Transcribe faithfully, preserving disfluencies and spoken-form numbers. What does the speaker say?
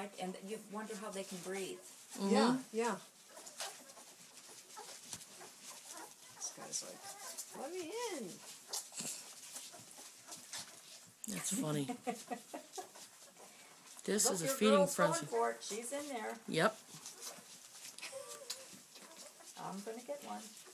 right? And you wonder how they can breathe. Mm-hmm. Yeah, yeah. This guy's like, let me in. That's funny. This Look, is a your feeding girl's going frenzy. for it. She's in there. Yep. I'm going to get one.